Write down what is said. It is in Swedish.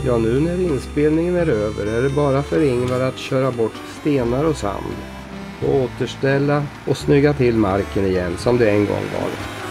Ja, nu när inspelningen är över är det bara för Ingvar att köra bort stenar och sand och återställa och snygga till marken igen som det en gång var.